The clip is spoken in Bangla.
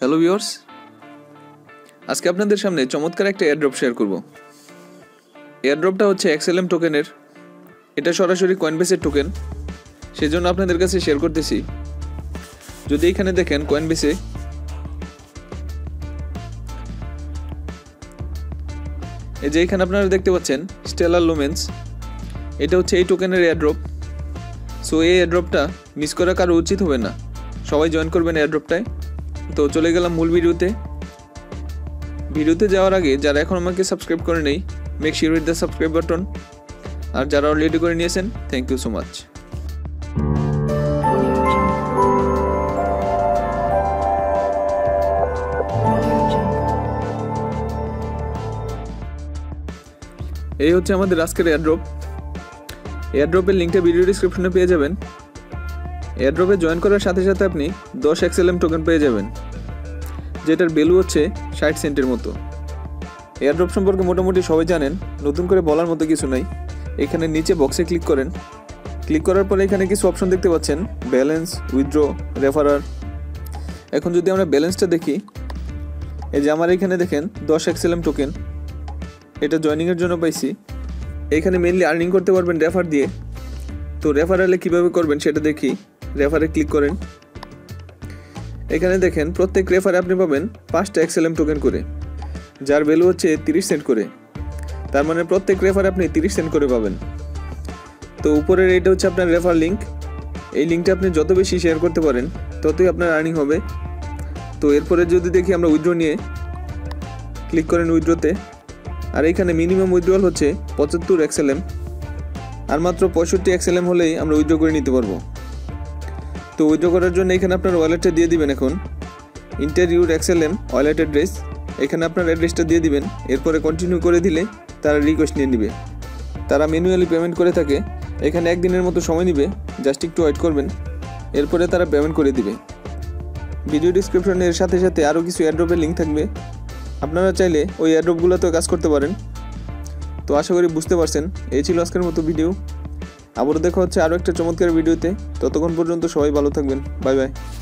হ্যালো ভিউয়ার্স, আজকে আপনাদের সামনে চমৎকার একটা এয়ারড্রপ শেয়ার করব। এয়ারড্রপটা হচ্ছে XLM টোকেনের, এটা সরাসরি কয়েনবেসের টোকেন, সেজন্য আপনাদের কাছে শেয়ার করতেছি। যদি এখানে দেখেন কয়েনবেসে এই যে এখানে আপনারা দেখতে পাচ্ছেন স্টেলার লুমেন্স, এটা হচ্ছে এই টোকেনের এয়ারড্রপ। সো এই এয়ারড্রপটা মিস করা কারো উচিত হবে না, সবাই জয়েন করবেন এয়ারড্রপটায়। তো চলে গেলাম মূল ভিডিওতে যাওয়ার আগে যারা এখন আমাকে সাবস্ক্রাইব করে নেই, make sure hit the subscribe button. আর যারা অলরেডি করে নিয়েছেন, থ্যাংক ইউ সো মাচ। এই হচ্ছে আমাদের আজকের এয়ারড্রপের লিঙ্কটা ভিডিও ডিসক্রিপশনে পেয়ে যাবেন। এয়ারড্রপে জয়েন করার সাথে সাথে আপনি 10 XLM টোকেন পেয়ে যাবেন, যেটার ভ্যালু হচ্ছে 60 সেন্টের মতো। এয়ারড্রপ সম্পর্কে মোটামুটি সবাই জানেন, নতুন করে বলার মতো কিছু নাই। এখানে নিচে বক্সে ক্লিক করেন, ক্লিক করার পরে এখানে কিছু অপশন দেখতে পাচ্ছেন, ব্যালেন্স, উইথড্র, রেফারার। এখন যদি আমরা ব্যালেন্সটা দেখি, এই যে আমার এখানে দেখেন 10 XLM টোকেন, এটা জয়নিংয়ের জন্য পাইছি। এখানে মেনলি আর্নিং করতে পারবেন রেফার দিয়ে। তো রেফারালে কীভাবে করবেন সেটা দেখি। রেফারে ক্লিক করেন, এখানে দেখেন প্রত্যেক রেফারে আপনি পাবেন 5টা XLM টোকেন করে, যার ভ্যালু হচ্ছে 30 সেন্ট করে। তার মানে প্রত্যেক রেফারে আপনি 30 সেন্ট করে পাবেন। তো উপরের এইটা হচ্ছে আপনার রেফার লিঙ্ক। এই লিঙ্কটা আপনি যত বেশি শেয়ার করতে পারেন ততই আপনার আর্নিং হবে। তো এরপরে যদি দেখি আমরা উইথড্র নিয়ে ক্লিক করেন উইথড্রতে, আর এইখানে মিনিমাম উইথড্রল হচ্ছে 75 XLM, আর মাত্র 65 XLM হলেই আমরা উইথড্র করে নিতে পারবো। তো উইথড্র করার জন্য এখানে আপনার ওয়ালেটটা দিয়ে দিবেন। এখন enter your XLM wallet address, এখানে আপনার অ্যাড্রেসটা দিয়ে দিবেন। এরপরে কন্টিনিউ করে দিলে তারা রিকোয়েস্ট নিয়ে নেবে। তারা ম্যানুয়ালি পেমেন্ট করে থাকে, এখানে একদিনের মতো সময় নেবে, জাস্ট একটু ওয়েট করবেন, এরপরে তারা পেমেন্ট করে দিবে। ভিডিও ডিসক্রিপশনের সাথে সাথে আরও কিছু এয়ারড্রপের লিঙ্ক থাকবে, আপনারা চাইলে ওই এয়ারড্রপগুলোতেও কাজ করতে পারেন। তো আশা করি বুঝতে পারছেন। এই ছিল আজকের মতো ভিডিও, আবারও দেখা হচ্ছে আরও একটা চমৎকার ভিডিওতে। ততক্ষণ পর্যন্ত সবাই ভালো থাকবেন, বাই বাই।